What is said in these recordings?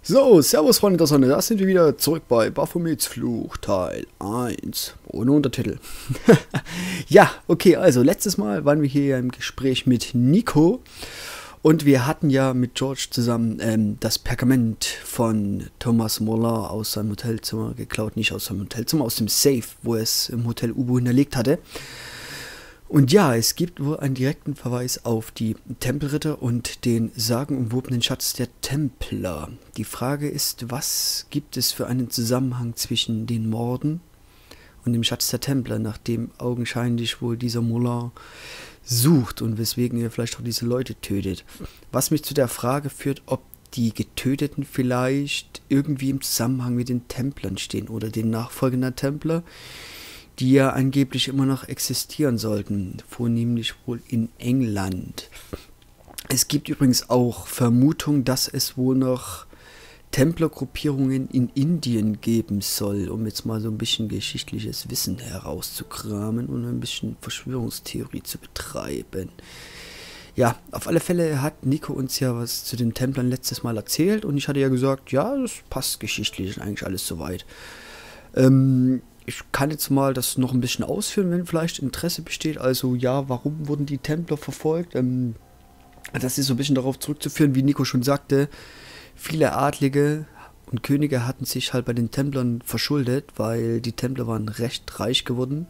So, Servus Freunde der Sonne, da sind wir wieder zurück bei Baphomets Fluch Teil 1, ohne Untertitel. Ja, okay, also letztes Mal waren wir hier im Gespräch mit Nico und wir hatten ja mit George zusammen das Pergament von Thomas Muller aus seinem Hotelzimmer geklaut, nicht aus seinem Hotelzimmer, aus dem Safe, wo er es im Hotel Ubo hinterlegt hatte. Und ja, es gibt wohl einen direkten Verweis auf die Tempelritter und den sagenumwobenen Schatz der Templer. Die Frage ist, was gibt es für einen Zusammenhang zwischen den Morden und dem Schatz der Templer, nachdem augenscheinlich wohl dieser Muller sucht und weswegen er vielleicht auch diese Leute tötet. Was mich zu der Frage führt, ob die Getöteten vielleicht irgendwie im Zusammenhang mit den Templern stehen oder den Nachfolgern der Templer, die ja angeblich immer noch existieren sollten, vornehmlich wohl in England. Es gibt übrigens auch Vermutungen, dass es wohl noch Templergruppierungen in Indien geben soll, um jetzt mal so ein bisschen geschichtliches Wissen herauszukramen und ein bisschen Verschwörungstheorie zu betreiben. Ja, auf alle Fälle hat Nico uns ja was zu den Templern letztes Mal erzählt und ich hatte ja gesagt, ja, das passt geschichtlich eigentlich alles soweit. Ich kann jetzt mal das noch ein bisschen ausführen, wenn vielleicht Interesse besteht. Also ja, warum wurden die Templer verfolgt? Das ist so ein bisschen darauf zurückzuführen, wie Nico schon sagte, viele Adlige und Könige hatten sich halt bei den Templern verschuldet, weil die Templer waren recht reich geworden.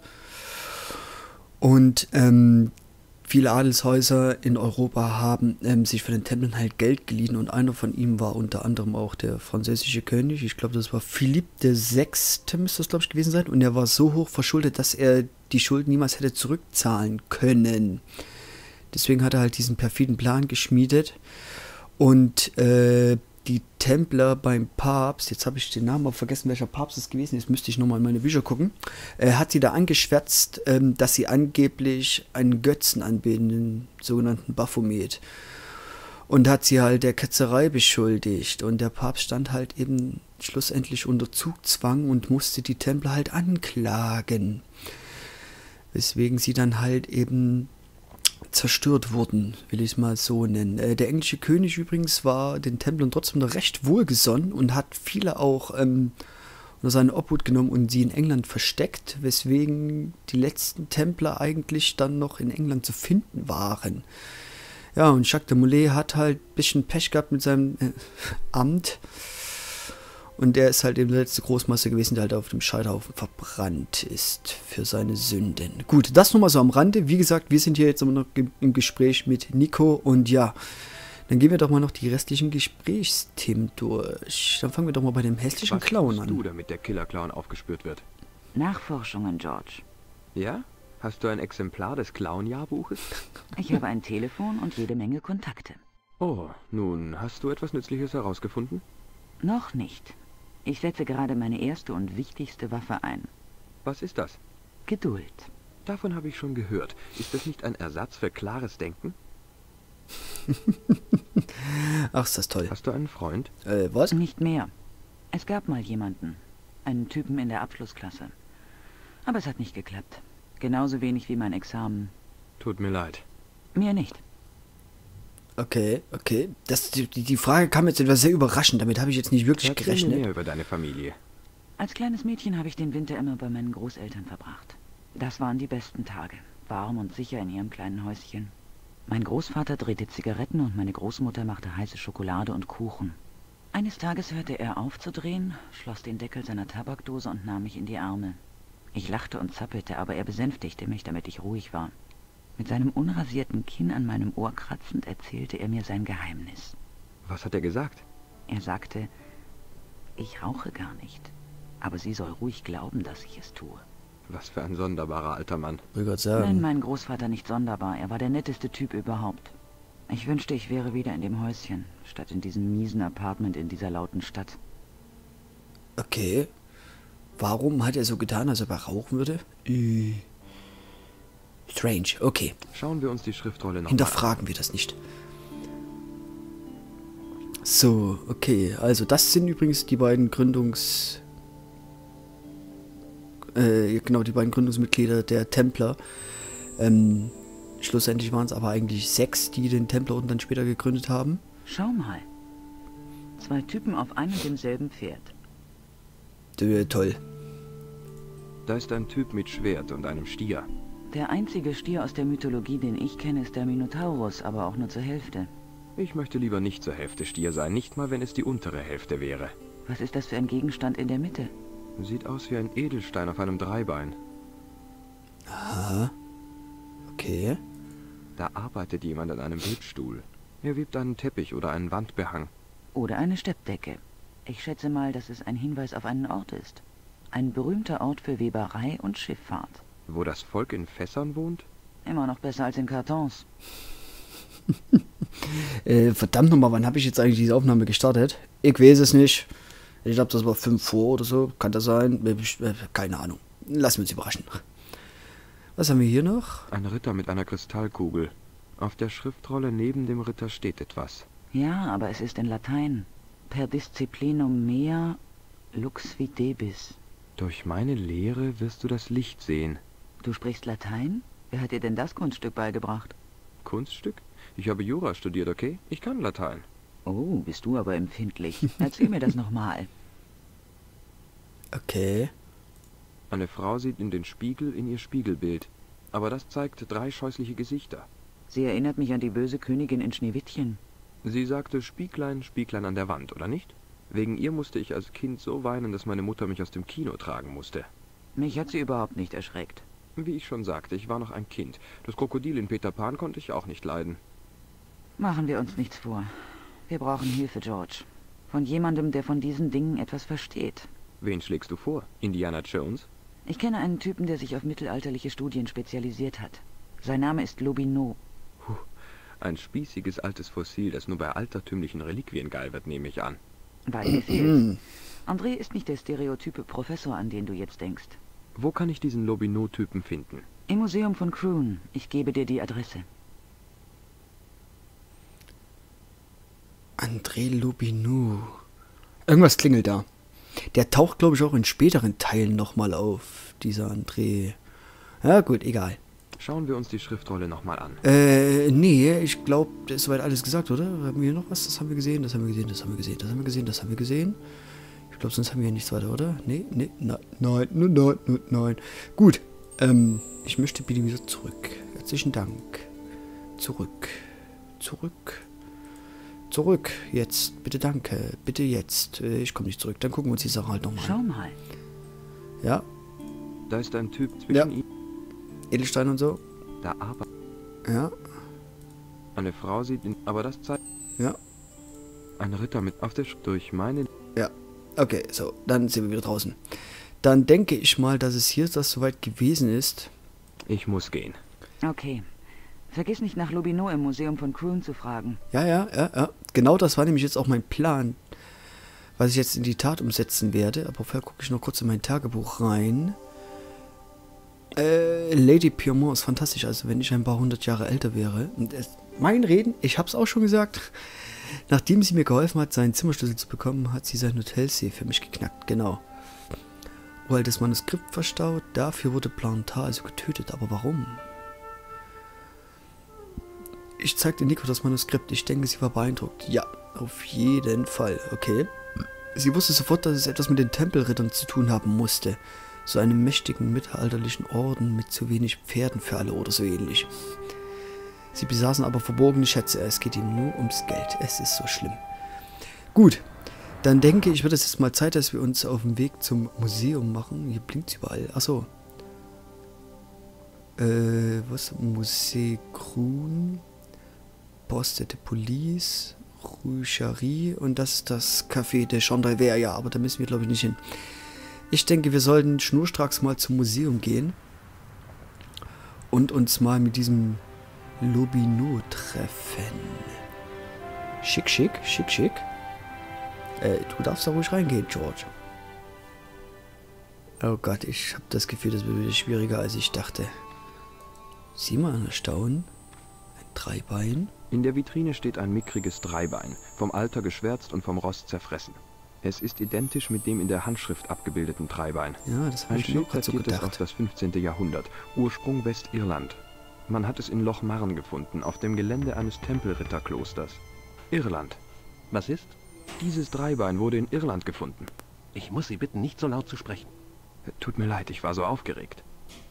Und viele Adelshäuser in Europa haben sich von den Templern halt Geld geliehen und einer von ihm war unter anderem auch der französische König. Ich glaube, das war Philipp VI. Müsste das, glaube ich, gewesen sein. Und er war so hoch verschuldet, dass er die Schulden niemals hätte zurückzahlen können. Deswegen hat er halt diesen perfiden Plan geschmiedet. Und die Templer beim Papst, jetzt habe ich den Namen aber vergessen, welcher Papst es gewesen ist, müsste ich nochmal in meine Bücher gucken, hat sie da angeschwärzt, dass sie angeblich einen Götzen anbeten, den sogenannten Baphomet. Und hat sie halt der Ketzerei beschuldigt. Und der Papst stand halt eben schlussendlich unter Zugzwang und musste die Templer halt anklagen. Weswegen sie dann halt eben zerstört wurden, will ich es mal so nennen. Der englische König übrigens war den Templern trotzdem noch recht wohlgesonnen und hat viele auch unter seine Obhut genommen und sie in England versteckt, weswegen die letzten Templer eigentlich dann noch in England zu finden waren. Ja, und Jacques de Molay hat halt ein bisschen Pech gehabt mit seinem Amt. Und der ist halt eben der letzte Großmeister gewesen, der halt auf dem Scheiterhaufen verbrannt ist für seine Sünden. Gut, das nur mal so am Rande. Wie gesagt, wir sind hier jetzt immer noch im Gespräch mit Nico. Und ja, dann gehen wir doch mal noch die restlichen Gesprächsthemen durch. Dann fangen wir doch mal bei dem hässlichen Clown an. Was tust du, damit der Killer-Clown aufgespürt wird? Nachforschungen, George. Ja? Hast du ein Exemplar des Clown-Jahrbuches? Ich habe ein Telefon und jede Menge Kontakte. Oh, nun, hast du etwas Nützliches herausgefunden? Noch nicht. Ich setze gerade meine erste und wichtigste Waffe ein. Was ist das? Geduld. Davon habe ich schon gehört. Ist das nicht ein Ersatz für klares Ach, ist das toll. Hast du einen Freund? Was? Nicht mehr. Es gab mal jemanden. Einen Typen in der Abschlussklasse. Aber es hat nicht geklappt. Genauso wenig wie mein Examen. Tut mir leid. Mir nicht. Okay. Die Frage kam jetzt etwas sehr überraschend. Damit habe ich jetzt nicht wirklich Erzähl mir gerechnet. mehr über deine Familie. Als kleines Mädchen habe ich den Winter immer bei meinen Großeltern verbracht. Das waren die besten Tage. Warm und sicher in ihrem kleinen Häuschen. Mein Großvater drehte Zigaretten und meine Großmutter machte heiße Schokolade und Kuchen. Eines Tages hörte er auf zu drehen, schloss den Deckel seiner Tabakdose und nahm mich in die Arme. Ich lachte und zappelte, aber er besänftigte mich, damit ich ruhig war. Mit seinem unrasierten Kinn an meinem Ohr kratzend erzählte er mir sein Geheimnis. Was hat er gesagt? Er sagte, ich rauche gar nicht, aber sie soll ruhig glauben, dass ich es tue. Was für ein sonderbarer alter Mann. Ich würde sagen. Nenn meinen Großvater nicht sonderbar, er war der netteste Typ überhaupt. Ich wünschte, ich wäre wieder in dem Häuschen, statt in diesem miesen Apartment in dieser lauten Stadt. Okay. Warum hat er so getan, als ob er rauchen würde? Strange, okay. Schauen wir uns die Schriftrolle noch Hinterfragen wir das nicht. So, okay. Also das sind übrigens die beiden die beiden Gründungsmitglieder der Templer. Schlussendlich waren es aber eigentlich 6, die den Templerorden dann später gegründet haben. Schau mal. 2 Typen auf einem und demselben Pferd. Toll. Da ist ein Typ mit Schwert und einem Stier. Der einzige Stier aus der Mythologie, den ich kenne, ist der Minotaurus, aber auch nur zur Hälfte. Ich möchte lieber nicht zur Hälfte Stier sein, nicht mal wenn es die untere Hälfte wäre. Was ist das für ein Gegenstand in der Mitte? Sieht aus wie ein Edelstein auf einem Dreibein. Aha. Okay. Da arbeitet jemand an einem Webstuhl. Er webt einen Teppich oder einen Wandbehang. Oder eine Steppdecke. Ich schätze mal, dass es ein Hinweis auf einen Ort ist. Ein berühmter Ort für Weberei und Schifffahrt. Wo das Volk in Fässern wohnt? Immer noch besser als in Kartons. Verdammt nochmal, wann habe ich jetzt eigentlich diese Aufnahme gestartet? Ich weiß es nicht. Ich glaube, das war 5 vor oder so. Kann das sein? Keine Ahnung. Lassen wir uns überraschen. Was haben wir hier noch? Ein Ritter mit einer Kristallkugel. Auf der Schriftrolle neben dem Ritter steht etwas. Ja, aber es ist in Latein. Per disciplinum mea lux videbis. Durch meine Lehre wirst du das Licht sehen. Du sprichst Latein? Wer hat dir denn das Kunststück beigebracht? Kunststück? Ich habe Jura studiert, okay? Ich kann Latein. Oh, bist du aber empfindlich. Erzähl mir das nochmal. Okay. Eine Frau sieht in den Spiegel in ihr Spiegelbild. Aber das zeigt 3 scheußliche Gesichter. Sie erinnert mich an die böse Königin in Schneewittchen. Sie sagte Spieglein, Spieglein an der Wand, oder nicht? Wegen ihr musste ich als Kind so weinen, dass meine Mutter mich aus dem Kino tragen musste. Mich hat sie überhaupt nicht erschreckt. Wie ich schon sagte, ich war noch ein Kind. Das Krokodil in Peter Pan konnte ich auch nicht leiden. Machen wir uns nichts vor. Wir brauchen Hilfe, George. Von jemandem, der von diesen Dingen etwas versteht. Wen schlägst du vor? Indiana Jones? Ich kenne einen Typen, der sich auf mittelalterliche Studien spezialisiert hat. Sein Name ist Lobineau. Ein spießiges altes Fossil, das nur bei altertümlichen Reliquien geil wird, nehme ich an. Weit gefehlt. André ist nicht der stereotype Professor, an den du jetzt denkst. Wo kann ich diesen Lobineau-Typen finden? Im Museum von Croon. Ich gebe dir die Adresse. André Lobineau. Irgendwas klingelt da. Der taucht, glaube ich, auch in späteren Teilen nochmal auf, dieser André. Ja gut, egal. Schauen wir uns die Schriftrolle nochmal an. Nee, ich glaube, das ist soweit alles gesagt, oder? Haben wir hier noch was? Das haben wir gesehen, das haben wir gesehen, das haben wir gesehen, das haben wir gesehen, das haben wir gesehen. Ich glaube, sonst haben wir hier nichts weiter, oder? Nee, nein. Gut, ich möchte bitte wieder zurück. Herzlichen Dank. Zurück. Jetzt, bitte danke. Bitte jetzt. Ich komme nicht zurück. Dann gucken wir uns die Sache halt nochmal an. Schau mal. Ja. Da ist ein Typ zwischen ihm. Edelstein und so. Da arbeitet. Ja. Eine Frau sieht ihn, aber das zeigt. Ja. Ein Ritter mit auf der durch meine. Ja. Okay, so. Dann sind wir wieder draußen. Dann denke ich mal, dass es hier das soweit gewesen ist. Ich muss gehen. Okay. Vergiss nicht, nach Lobineau im Museum von Croon zu fragen. Ja. Genau das war nämlich jetzt auch mein Plan, was ich jetzt in die Tat umsetzen werde. Aber vorher gucke ich noch kurz in mein Tagebuch rein. Lady Piermont ist fantastisch, also wenn ich ein paar 100 Jahre älter wäre. Und mein Reden, ich hab's auch schon gesagt, nachdem sie mir geholfen hat, seinen Zimmerschlüssel zu bekommen, hat sie sein Hotelsafe für mich geknackt, genau. Weil das Manuskript verstaut, dafür wurde Plantar also getötet, aber warum? Ich zeigte Nico das Manuskript, ich denke, sie war beeindruckt. Ja, auf jeden Fall, okay. Sie wusste sofort, dass es etwas mit den Tempelrittern zu tun haben musste. So einem mächtigen mittelalterlichen Orden mit zu wenig Pferden für alle oder so ähnlich. Sie besaßen aber verborgene Schätze. Es geht ihm nur ums Geld. Es ist so schlimm. Gut, dann denke ich, wird es jetzt mal Zeit, dass wir uns auf den Weg zum Museum machen. Hier blinkt es überall. Achso. Was? Musée Croon, Poste de Police, Roucherie und das ist das Café de Chandelier. Ja, aber da müssen wir, glaube ich, nicht hin. Ich denke, wir sollten schnurstracks mal zum Museum gehen und uns mal mit diesem Lobineau treffen. Schick. Du darfst da ruhig reingehen, George. Oh Gott, ich habe das Gefühl, das wird wieder schwieriger, als ich dachte. Sieh mal an, Erstaunen. Ein Dreibein. In der Vitrine steht ein mickriges Dreibein, vom Alter geschwärzt und vom Rost zerfressen. Es ist identisch mit dem in der Handschrift abgebildeten Dreibein. Ja, das habe Ein ich mir auch Schild gerade so datiert es auf gedacht. das 15. Jahrhundert, Ursprung Westirland. Man hat es in Loch Marn gefunden, auf dem Gelände eines Tempelritterklosters. Irland. Was ist? Dieses Dreibein wurde in Irland gefunden. Ich muss Sie bitten, nicht so laut zu sprechen. Tut mir leid, ich war so aufgeregt.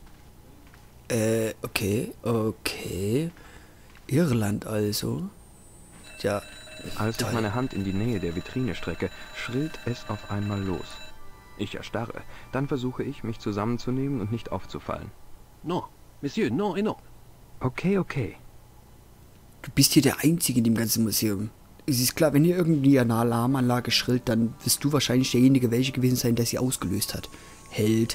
Okay. Irland also. Ja, Als ich toll. meine Hand in die Nähe der Vitrine strecke, schrillt es auf einmal los. Ich erstarre. Dann versuche ich, mich zusammenzunehmen und nicht aufzufallen. Non, Monsieur, non et non. Okay. Du bist hier der Einzige in dem ganzen Museum. Es ist klar, wenn hier irgendwie eine Alarmanlage schrillt, dann wirst du wahrscheinlich derjenige welche gewesen sein, der sie ausgelöst hat. Held.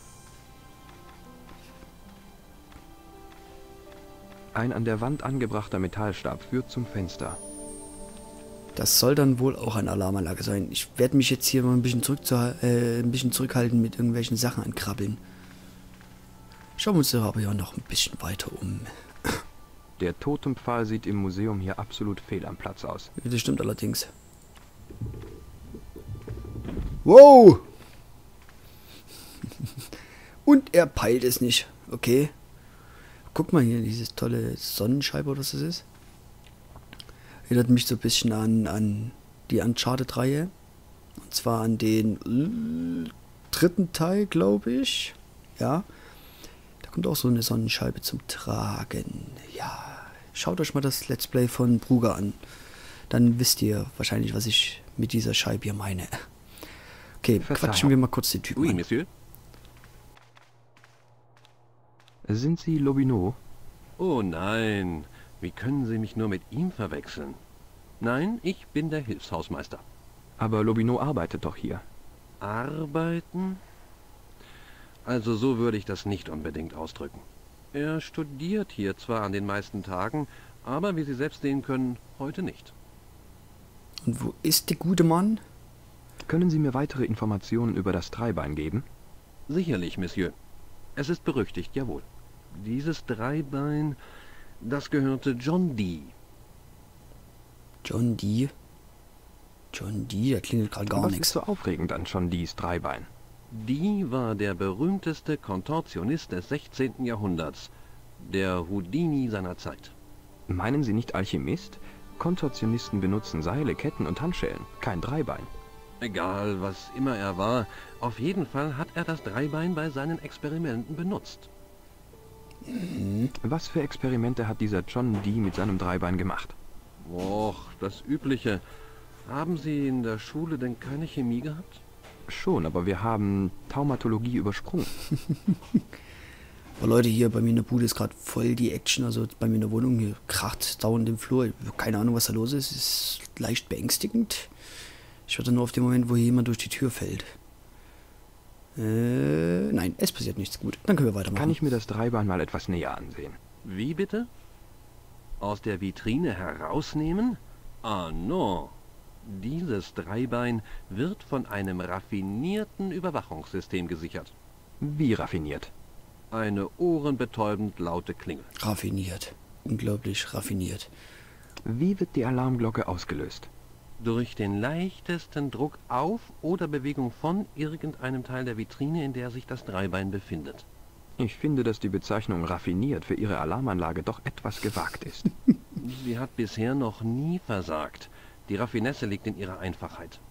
Ein an der Wand angebrachter Metallstab führt zum Fenster. Das soll dann wohl auch eine Alarmanlage sein. Ich werde mich jetzt hier mal ein bisschen, zurückhalten mit irgendwelchen Sachen ankrabbeln. Schauen wir uns doch aber ja noch ein bisschen weiter um. Der Totempfahl sieht im Museum hier absolut fehl am Platz aus. Das stimmt allerdings. Wow! Und er peilt es nicht. Okay. Guck mal hier, dieses tolle Sonnenscheibe oder was das ist. Erinnert mich so ein bisschen an die Uncharted-Reihe. Und zwar an den dritten Teil, glaube ich. Ja. Da kommt auch so eine Sonnenscheibe zum Tragen. Ja. Schaut euch mal das Let's Play von Bruger an. Dann wisst ihr wahrscheinlich, was ich mit dieser Scheibe hier meine. Okay, Verzeihung. quatschen wir mal kurz den Typen Oui, an. Monsieur. Sind Sie Lobineau? Oh nein, wie können Sie mich nur mit ihm verwechseln? Nein, ich bin der Hilfshausmeister. Aber Lobineau arbeitet doch hier. Arbeiten? Also so würde ich das nicht unbedingt ausdrücken. Er studiert hier zwar an den meisten Tagen, aber wie Sie selbst sehen können, heute nicht. Und wo ist der gute Mann? Können Sie mir weitere Informationen über das Dreibein geben? Sicherlich, Monsieur. Es ist berüchtigt, jawohl. Dieses Dreibein, das gehörte John Dee. John Dee? John Dee, der klingelt gerade gar Was nichts. ist so aufregend an John Dees Dreibein? Dee war der berühmteste Kontortionist des 16. Jahrhunderts, der Houdini seiner Zeit. Meinen Sie nicht Alchemist? Kontortionisten benutzen Seile, Ketten und Handschellen, kein Dreibein. Egal, was immer er war, auf jeden Fall hat er das Dreibein bei seinen Experimenten benutzt. Was für Experimente hat dieser John Dee mit seinem Dreibein gemacht? Och, das Übliche. Haben Sie in der Schule denn keine Chemie gehabt? Schon, aber wir haben Taumatologie übersprungen. Aber Leute, hier bei mir in der Bude ist gerade voll die Action. Also bei mir in der Wohnung, hier kracht dauernd im Flur. Ich habe keine Ahnung, was da los ist. Es ist leicht beängstigend. Ich warte nur auf den Moment, wo hier jemand durch die Tür fällt. Nein, es passiert nichts. Gut, dann können wir weitermachen. Kann ich mir das Dreibein mal etwas näher ansehen? Wie bitte? Aus der Vitrine herausnehmen? Ah, no. Dieses Dreibein wird von einem raffinierten Überwachungssystem gesichert. Wie raffiniert? Eine ohrenbetäubend laute Klingel. Raffiniert. Unglaublich raffiniert. Wie wird die Alarmglocke ausgelöst? Durch den leichtesten Druck auf oder Bewegung von irgendeinem Teil der Vitrine, in der sich das Dreibein befindet. Ich finde, dass die Bezeichnung raffiniert für Ihre Alarmanlage doch etwas gewagt ist. Sie hat bisher noch nie versagt. Die Raffinesse liegt in ihrer Einfachheit.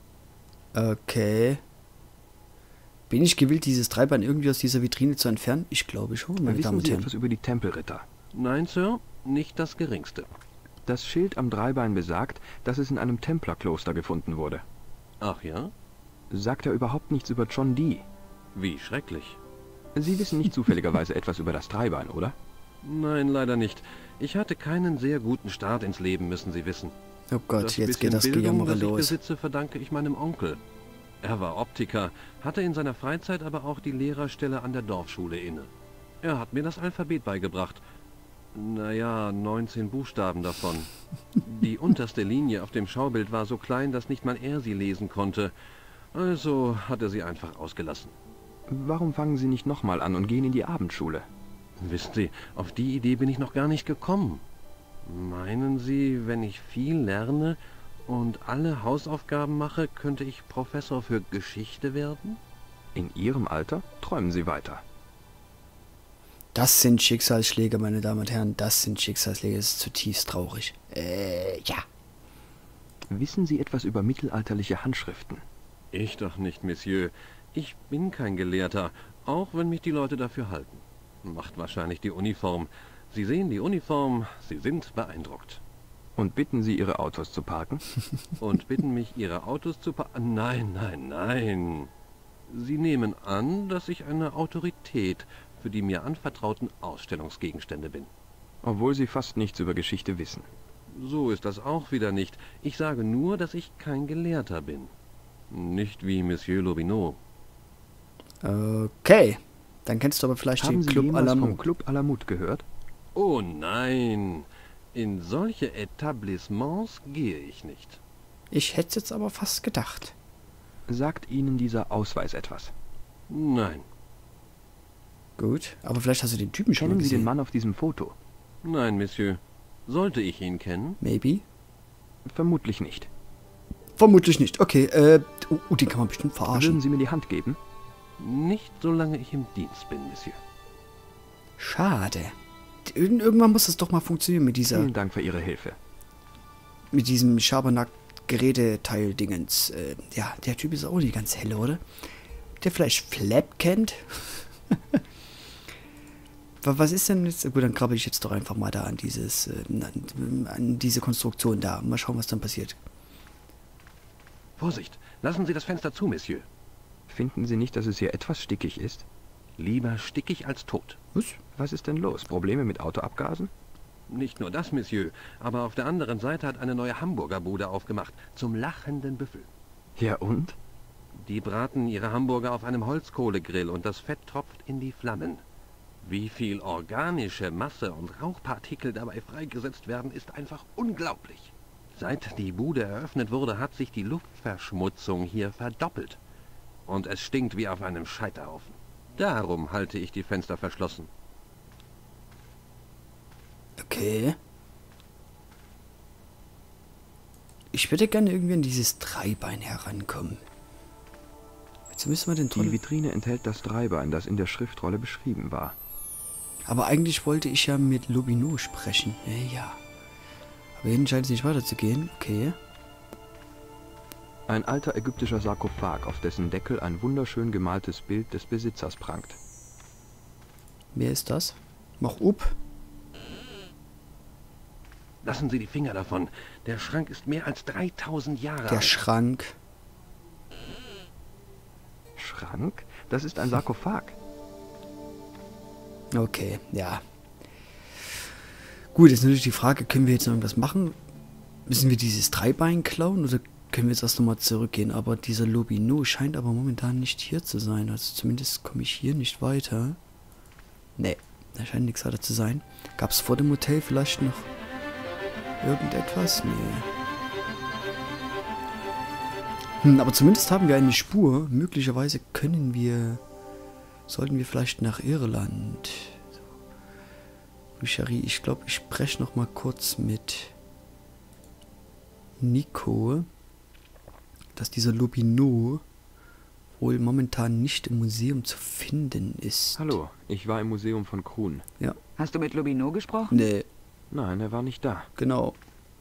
Okay. Bin ich gewillt, dieses Dreibein irgendwie aus dieser Vitrine zu entfernen? Ich glaube schon, meine Damen Wissen und Sie Herren. etwas über die Tempelritter? Nein, Sir, nicht das Geringste. Das Schild am Dreibein besagt, dass es in einem Templerkloster gefunden wurde. Ach ja? Sagt er überhaupt nichts über John Dee? Wie schrecklich. Sie wissen nicht zufälligerweise etwas über das Dreibein, oder? Nein, leider nicht. Ich hatte keinen sehr guten Start ins Leben, müssen Sie wissen. Oh Gott, jetzt geht bisschen das Bildung, Gejammer das ich los. besitze, verdanke ich meinem Onkel. Er war Optiker, hatte in seiner Freizeit aber auch die Lehrerstelle an der Dorfschule inne. Er hat mir das Alphabet beigebracht. Naja, 19 Buchstaben davon. Die unterste Linie auf dem Schaubild war so klein, dass nicht mal er sie lesen konnte. Also hat er sie einfach ausgelassen. Warum fangen Sie nicht nochmal an und gehen in die Abendschule? Wissen Sie, auf die Idee bin ich noch gar nicht gekommen. Meinen Sie, wenn ich viel lerne und alle Hausaufgaben mache, könnte ich Professor für Geschichte werden? In Ihrem Alter träumen Sie weiter. Das sind Schicksalsschläge, meine Damen und Herren. Das sind Schicksalsschläge. Das ist zutiefst traurig. Ja. Wissen Sie etwas über mittelalterliche Handschriften? Ich doch nicht, Monsieur. Ich bin kein Gelehrter, auch wenn mich die Leute dafür halten. Macht wahrscheinlich die Uniform. Sie sehen die Uniform, Sie sind beeindruckt. Und bitten Sie, Ihre Autos zu parken? Und bitten mich, Ihre Autos zu Nein, nein, nein. Sie nehmen an, dass ich eine Autorität für die mir anvertrauten Ausstellungsgegenstände bin. Obwohl Sie fast nichts über Geschichte wissen. So ist das auch wieder nicht. Ich sage nur, dass ich kein Gelehrter bin. Nicht wie Monsieur Lobineau. Okay. Dann kennst du aber vielleicht Haben den Sie Club à jemals la vom Mode. Club à la Mode gehört? Oh nein, in solche Etablissements gehe ich nicht. Ich hätte es jetzt aber fast gedacht. Sagt Ihnen dieser Ausweis etwas? Nein, Gut, aber vielleicht hast du den Typen schon mal Kennen Sie den gesehen. Mann auf diesem Foto? nein, Monsieur. Sollte ich ihn kennen? Maybe. Vermutlich nicht. Vermutlich nicht. Okay, den kann man bestimmt verarschen. Würden Sie mir die Hand geben? Nicht, solange ich im Dienst bin, Monsieur. Schade. Irgendwann muss das doch mal funktionieren mit Vielen Dank für Ihre Hilfe. diesem Schabernack-Geräteteil-Dingens. Ja, der Typ ist auch nicht ganz helle, oder? Der vielleicht Flap kennt? Was ist denn jetzt? Gut, dann krabbel ich jetzt doch einfach mal da an dieses, an diese Konstruktion da. Mal schauen, was dann passiert. Vorsicht, lassen Sie das Fenster zu, Monsieur. Finden Sie nicht, dass es hier etwas stickig ist? Lieber stickig als tot. Was? Was ist denn los? Probleme mit Autoabgasen? Nicht nur das, Monsieur, aber auf der anderen Seite hat eine neue Hamburger Bude aufgemacht, zum lachenden Büffel. Ja und? Die braten ihre Hamburger auf einem Holzkohlegrill und das Fett tropft in die Flammen. Wie viel organische Masse und Rauchpartikel dabei freigesetzt werden, ist einfach unglaublich. Seit die Bude eröffnet wurde, hat sich die Luftverschmutzung hier verdoppelt. Und es stinkt wie auf einem Scheiterhaufen. Darum halte ich die Fenster verschlossen. Okay. Ich würde gerne irgendwie an dieses Dreibein herankommen. Jetzt müssen wir den Die Troll... Vitrine enthält das Dreibein, das in der Schriftrolle beschrieben war. Aber eigentlich wollte ich ja mit Lobineau sprechen. Ja. Aber hier scheint es nicht weiterzugehen. Okay. Ein alter ägyptischer Sarkophag, auf dessen Deckel ein wunderschön gemaltes Bild des Besitzers prangt. Wer ist das? Mach up. Lassen Sie die Finger davon. Der Schrank ist mehr als 3000 Jahre Der alt. Schrank. Schrank? Das ist ein Sarkophag. Okay, ja. Gut, jetzt natürlich die Frage, können wir jetzt noch irgendwas machen? Müssen wir dieses Dreibein klauen oder können wir jetzt erst nochmal zurückgehen? Aber dieser Lobineau scheint aber momentan nicht hier zu sein. Also zumindest komme ich hier nicht weiter. Nee, da scheint nichts weiter zu sein. Gab es vor dem Hotel vielleicht noch irgendetwas? Nee. Aber zumindest haben wir eine Spur. Möglicherweise können wir... Sollten wir vielleicht nach Irland. Richari, ich glaube, ich spreche noch mal kurz mit Nico, dass dieser Lobineau wohl momentan nicht im Museum zu finden ist. Hallo, ich war im Museum von Krun. Ja, Hast du mit Lobineau gesprochen? nee, Nein, er war nicht da. genau.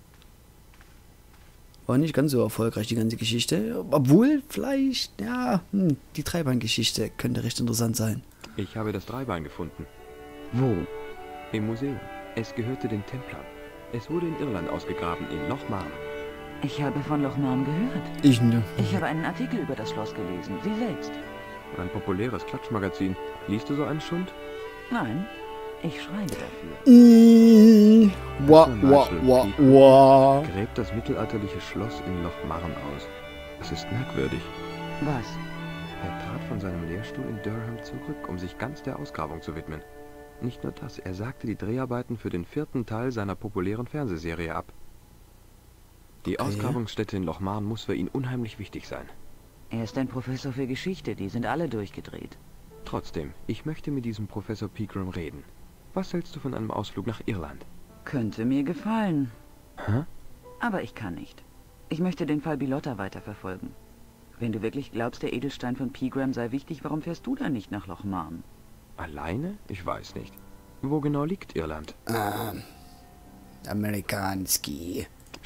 War nicht ganz so erfolgreich, die ganze Geschichte. Obwohl, vielleicht, ja, die Dreibein-Geschichte könnte recht interessant sein. Ich habe das Dreibein gefunden. Wo? Im Museum. Es gehörte den Templern. Es wurde in Irland ausgegraben, in Loch Marne. Ich habe von Loch Marne gehört. Ich ne. Ich habe einen Artikel über das Schloss gelesen. Sie selbst? Ein populäres Klatschmagazin. Liest du so einen Schund? Nein, ich schreibe dafür. Wa. Gräbt das mittelalterliche Schloss in Loch Marne aus. Das ist merkwürdig. Was? Er trat von seinem Lehrstuhl in Durham zurück, um sich ganz der Ausgrabung zu widmen. Nicht nur das, er sagte die Dreharbeiten für den 4. Teil seiner populären Fernsehserie ab. Die Okay. Ausgrabungsstätte in Loch Marne muss für ihn unheimlich wichtig sein. Er ist ein Professor für Geschichte. Die sind alle durchgedreht. Trotzdem, ich möchte mit diesem Professor Pegram reden. Was hältst du von einem Ausflug nach Irland? Könnte mir gefallen. Hä? Aber ich kann nicht. Ich möchte den Fall Bilotta weiterverfolgen. Wenn du wirklich glaubst, der Edelstein von Pegram sei wichtig, warum fährst du dann nicht nach Loch Marne? Alleine? Ich weiß nicht. Wo genau liegt Irland? Amerikanski.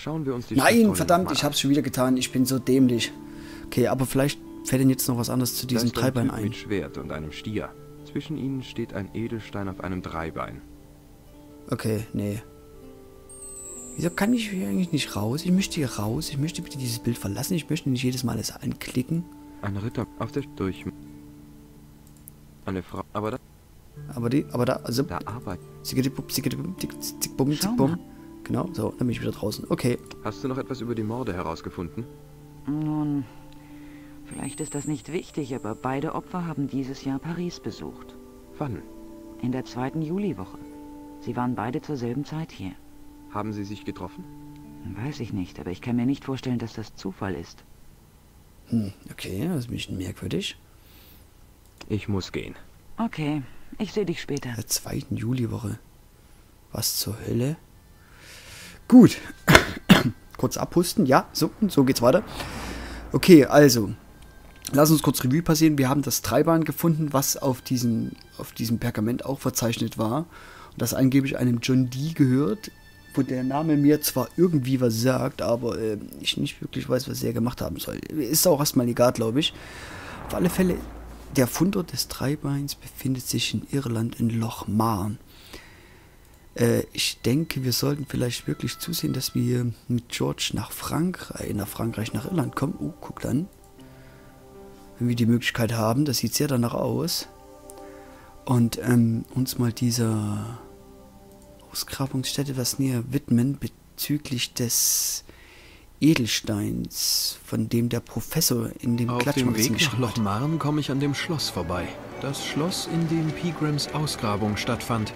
Schauen wir uns die Nein, Schriftrolle verdammt, nochmal ich an. hab's schon wieder getan. Ich bin so dämlich. Okay, aber vielleicht fällt Ihnen jetzt noch was anderes zu Da diesem ist ein Dreibein Typ ein. mit Schwert und einem Stier. Zwischen ihnen steht ein Edelstein auf einem Dreibein. Okay, nee. Wieso kann ich hier eigentlich nicht raus? Ich möchte hier raus. Ich möchte bitte dieses Bild verlassen. Ich möchte nicht jedes Mal alles anklicken. Ein Ritter auf der durch. Eine Frau. Aber Da, also. da arbeitet. Zickibum, Schau mal. Genau, so, dann bin ich wieder draußen. Okay. Hast du noch etwas über die Morde herausgefunden? Nun, vielleicht ist das nicht wichtig, aber beide Opfer haben dieses Jahr Paris besucht. Wann? In der 2. Juliwoche. Sie waren beide zur selben Zeit hier. Haben sie sich getroffen? Weiß ich nicht, aber ich kann mir nicht vorstellen, dass das Zufall ist. Okay, das ist ein bisschen merkwürdig. Ich muss gehen. Okay, ich sehe dich später. Der 2. Juliwoche. Was zur Hölle? Gut. Kurz abhusten. Ja, so geht's weiter. Okay, also. Lass uns kurz Revue passieren. Wir haben das Dreibein gefunden, was auf diesem Pergament auch verzeichnet war. Und das angeblich einem John Dee gehört, wo der Name mir zwar irgendwie was sagt, aber ich nicht wirklich weiß, was er gemacht haben soll. Ist auch erstmal egal, glaube ich. Auf alle Fälle, der Fundort des Dreibeins befindet sich in Irland in Loch Marn. Ich denke, wir sollten vielleicht wirklich zusehen, dass wir mit George nach Frankreich, nach Irland kommen. Oh, guck dann. Wenn wir die Möglichkeit haben, das sieht sehr danach aus. Und uns mal dieser Ausgrabungsstätte was näher widmen bezüglich des Edelsteins, von dem der Professor in dem Auf dem Klatschmagazin Weg nach geschrieben Loch hat. Marn komme ich an dem Schloss vorbei. Das Schloss, in dem Pegrams Ausgrabung stattfand.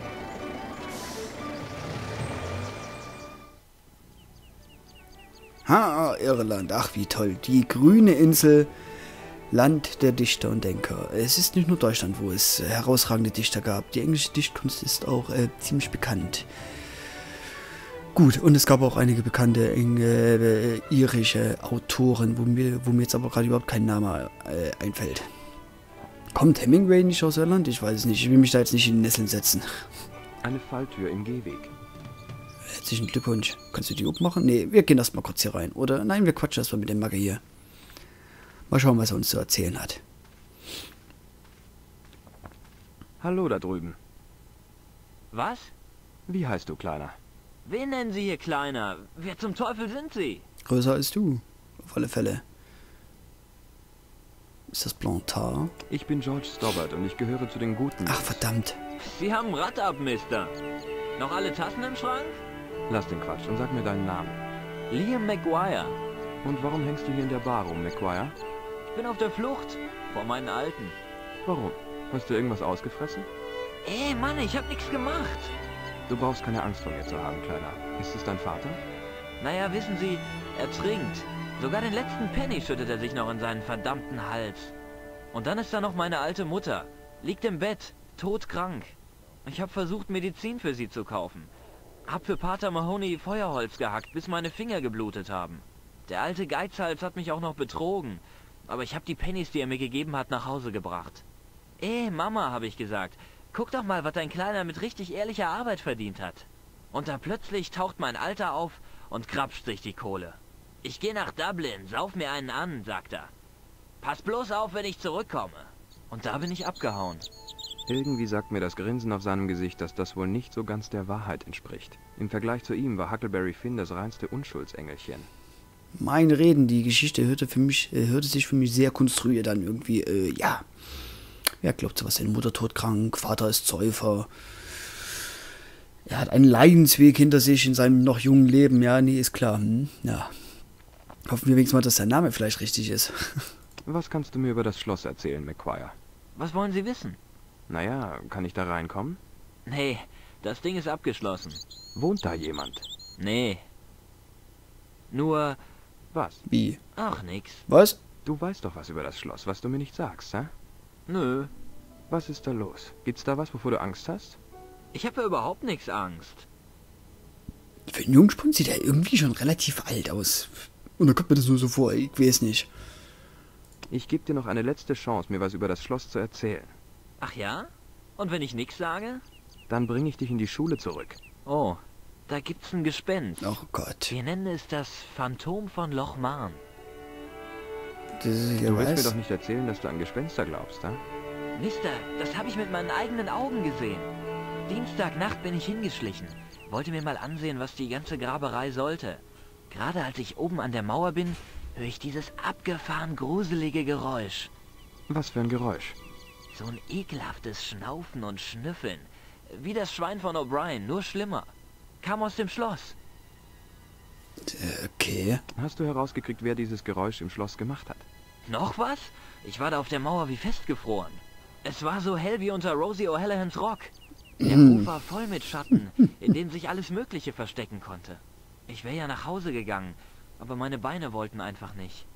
Ha, Irland, ach wie toll. Die grüne Insel, Land der Dichter und Denker. Es ist nicht nur Deutschland, wo es herausragende Dichter gab. Die englische Dichtkunst ist auch ziemlich bekannt. Gut, und es gab auch einige bekannte irische Autoren, wo mir jetzt aber gerade überhaupt kein Name einfällt. Kommt Hemingway nicht aus Irland? Ich weiß es nicht. Ich will mich da jetzt nicht in die Nesseln setzen. Eine Falltür im Gehweg. Herzlichen Glückwunsch. Kannst du die aufmachen? Nee, wir gehen erstmal kurz hier rein. Oder nein, wir quatschen erstmal mit dem Magger hier. Mal schauen, was er uns zu erzählen hat. Hallo da drüben. Was? Wie heißt du, Kleiner? Wen nennen Sie hier Kleiner? Wer zum Teufel sind Sie? Größer als du. Auf alle Fälle. Ist das Blanchard? Ich bin George Stobbart und ich gehöre zu den Guten. Ach, verdammt. Sie haben ein Rad ab, Mister. Noch alle Tassen im Schrank? Lass den Quatsch und sag mir deinen Namen. Liam McGuire. Und warum hängst du hier in der Bar rum, McGuire? Ich bin auf der Flucht. Vor meinen Alten. Warum? Hast du irgendwas ausgefressen? Ey, Mann, ich hab nichts gemacht. Du brauchst keine Angst vor mir zu haben, Kleiner. Ist es dein Vater? Naja, wissen Sie, er trinkt. Sogar den letzten Penny schüttet er sich noch in seinen verdammten Hals. Und dann ist da noch meine alte Mutter. Liegt im Bett, todkrank. Ich habe versucht, Medizin für sie zu kaufen. Hab für Pater Mahoney Feuerholz gehackt, bis meine Finger geblutet haben. Der alte Geizhals hat mich auch noch betrogen. Aber ich habe die Pennies, die er mir gegeben hat, nach Hause gebracht. Mama, habe ich gesagt. Guck doch mal, was dein Kleiner mit richtig ehrlicher Arbeit verdient hat. Und da plötzlich taucht mein Alter auf und krapscht sich die Kohle. Ich gehe nach Dublin, sauf mir einen an, sagt er. Pass bloß auf, wenn ich zurückkomme. Und da bin ich abgehauen. Irgendwie sagt mir das Grinsen auf seinem Gesicht, dass das wohl nicht so ganz der Wahrheit entspricht. Im Vergleich zu ihm war Huckleberry Finn das reinste Unschuldsengelchen. Mein Reden, die Geschichte hörte sich für mich sehr konstruiert an. Irgendwie, ja. Wer glaubt sowas? Seine Mutter todkrank, Vater ist Säufer. Er hat einen Leidensweg hinter sich in seinem noch jungen Leben. Ja, nee, ist klar. Ja. Hoffen wir wenigstens mal, dass sein Name vielleicht richtig ist. Was kannst du mir über das Schloss erzählen, McGuire? Was wollen Sie wissen? Naja, kann ich da reinkommen? Nee, das Ding ist abgeschlossen. Wohnt da jemand? Nee. Nur, Was? Wie? ach nix. Was? Du weißt doch was über das Schloss, was du mir nicht sagst, hä? Nö, Was ist da los? Gibt's da was, wovor du Angst hast? ich habe ja überhaupt nichts Angst. Für einen Jungspund sieht er irgendwie schon relativ alt aus. Und da kommt mir das nur so vor, ich weiß nicht. Ich gebe dir noch eine letzte Chance, mir was über das Schloss zu erzählen. Ach ja? Und wenn ich nix sage? Dann bringe ich dich in die Schule zurück. Oh, Da gibt's ein Gespenst. Oh Gott. Wir nennen es das Phantom von Loch Marn. Das ist ja Du willst mir was? doch nicht erzählen, dass du an Gespenster glaubst, ha? Mister, das habe ich mit meinen eigenen Augen gesehen. Dienstagnacht bin ich hingeschlichen. Wollte mir mal ansehen, was die ganze Graberei sollte. Gerade als ich oben an der Mauer bin, höre ich dieses abgefahren gruselige Geräusch. Was für ein Geräusch? So ein ekelhaftes Schnaufen und Schnüffeln. Wie das Schwein von O'Brien, nur schlimmer. Kam aus dem Schloss. Okay. Hast du herausgekriegt, wer dieses Geräusch im Schloss gemacht hat? Noch was? Ich war da auf der Mauer wie festgefroren. Es war so hell wie unter Rosie O'Hallahans Rock. Der Hof war voll mit Schatten, in denen sich alles Mögliche verstecken konnte. Ich wäre ja nach Hause gegangen, aber meine Beine wollten einfach nicht.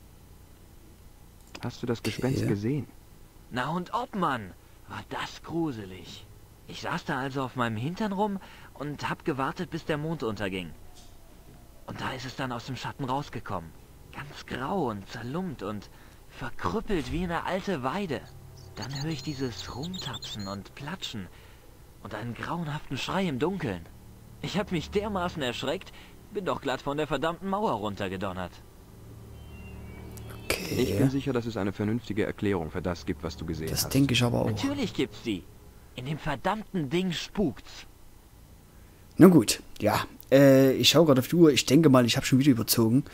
Hast du das Gespenst gesehen? Na und ob, Mann, war das gruselig. Ich saß da also auf meinem Hintern rum und hab gewartet, bis der Mond unterging. Und da ist es dann aus dem Schatten rausgekommen. Ganz grau und zerlumpt und verkrüppelt wie eine alte Weide. Dann höre ich dieses Rumtapsen und Platschen und einen grauenhaften Schrei im Dunkeln. Ich hab mich dermaßen erschreckt, bin doch glatt von der verdammten Mauer runtergedonnert. Okay. Ich bin sicher, dass es eine vernünftige Erklärung für das gibt, was du gesehen Das hast. denke ich aber auch. Natürlich gibt's die. In dem verdammten Ding spukt's. Na gut, ja. Ich schaue gerade auf die Uhr. Ich denke mal, ich habe schon wieder überzogen.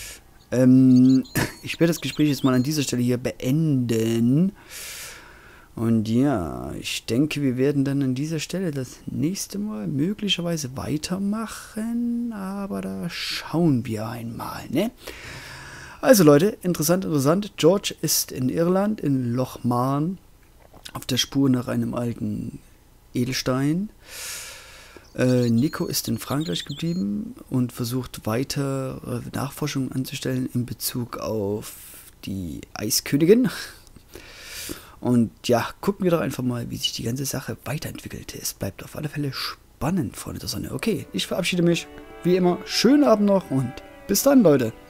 Ich werde das Gespräch jetzt mal an dieser Stelle hier beenden. Und ja, ich denke, wir werden dann an dieser Stelle das nächste Mal möglicherweise weitermachen. Aber da schauen wir einmal, ne? Also Leute, interessant. George ist in Irland, in Loch Marn, auf der Spur nach einem alten Edelstein. Nico ist in Frankreich geblieben und versucht weiter Nachforschungen anzustellen in Bezug auf die Eiskönigin. Und ja, gucken wir doch einfach mal, wie sich die ganze Sache weiterentwickelt. Es bleibt auf alle Fälle spannend, Freunde der Sonne. Okay, ich verabschiede mich. Wie immer, schönen Abend noch und bis dann, Leute.